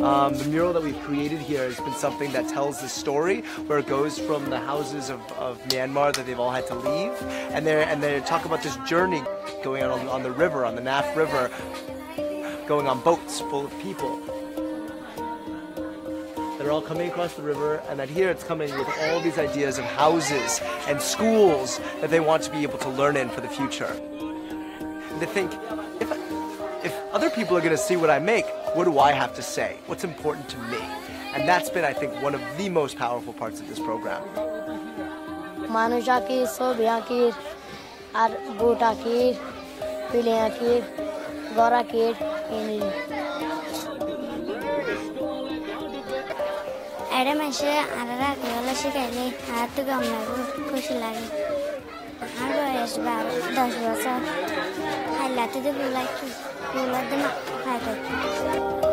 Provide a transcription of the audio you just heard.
The mural that we've created here has been something that tells the story, where it goes from the houses of Myanmar that they've all had to leave, and they talk about this journey going on the river, on the Naf River, going on boats full of people. They're all coming across the river, and that here it's coming with all these ideas of houses and schools that they want to be able to learn in for the future. And they think, if other people are going to see what I make, what do I have to say? What's important to me? And that's been, I think, one of the most powerful parts of this program. Manusha Sobia Ar Buta Pilia Gora Adam Asha Arara Shikali had to come Kushilagi. I was bad, that was I let it like you let them up.